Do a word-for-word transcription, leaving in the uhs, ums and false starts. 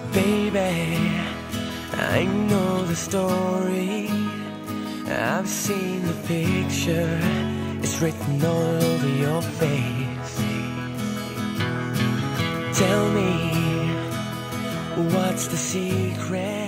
Baby, I know the story. I've seen the picture. It's written all over your face. Tell me, what's the secret?